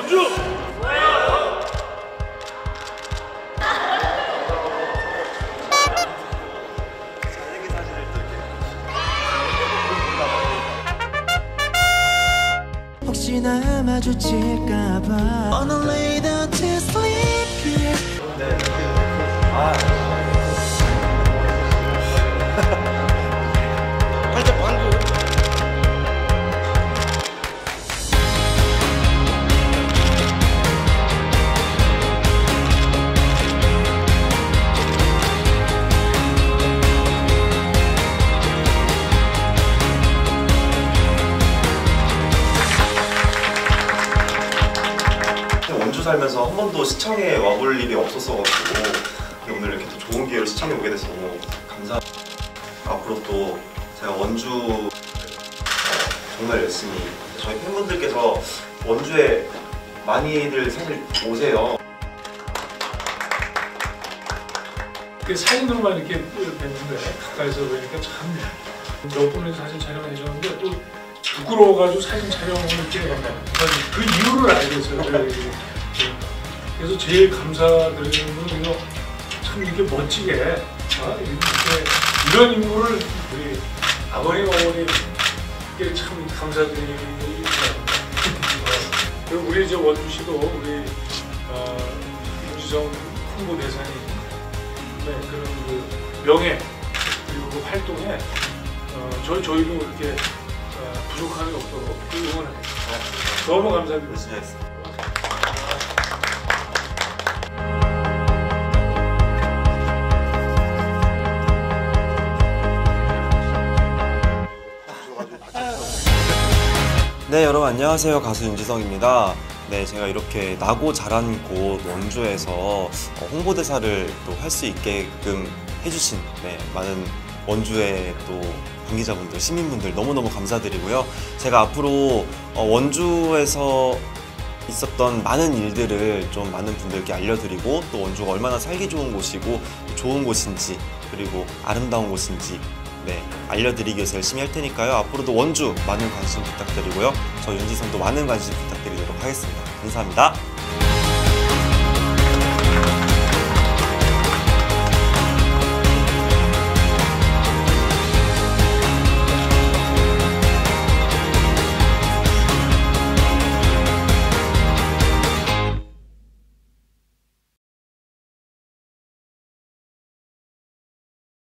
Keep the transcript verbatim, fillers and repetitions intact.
원주! 혹시나 마주칠까봐 On a lay down to sleep here. 네, 아. 살짝 방구. 원주 살면서 한 번도 시청에 와볼 일이 없었어가지고 오늘 이렇게 또 좋은 기회로 시청에 오게 돼서 너무 감사합니다. 앞으로 또 제가 원주 정말 열심히, 저희 팬분들께서 원주에 많이들 사실 오세요. 그 사진으로만 이렇게 뵀는데 가까이서 보니까 참 몇 분의 사진 촬영해 주셨는데 또 부끄러워가지고 사진 촬영을 이렇게 그 이유를 알겠어요. 그래서 제일 감사드리는 건 이거 참 이렇게 멋지게 어? 이렇게 이런 인물을 우리 아버님 어머님께 참 감사드립니다. 그리고 우리 이제 원주시도 우리 어, 윤지성 홍보대사님 네, 그런 그 명예 그리고 그 활동에 어, 저희 저희도 이렇게 어, 부족함이 없도록 응원하겠습니다. 너무 감사드립니다. 열심히 하겠습니다. 네, 여러분 안녕하세요. 가수 윤지성입니다. 네, 제가 이렇게 나고 자란 곳 원주에서 홍보대사를 또 할 수 있게끔 해주신 네, 많은 원주의 또 관계자분들, 시민분들 너무너무 감사드리고요. 제가 앞으로 원주에서 있었던 많은 일들을 좀 많은 분들께 알려드리고 또 원주가 얼마나 살기 좋은 곳이고 좋은 곳인지 그리고 아름다운 곳인지 네, 알려드리기 위해서 열심히 할 테니까요. 앞으로도 원주 많은 관심 부탁드리고요. 저 윤지성도 많은 관심 부탁드리도록 하겠습니다. 감사합니다.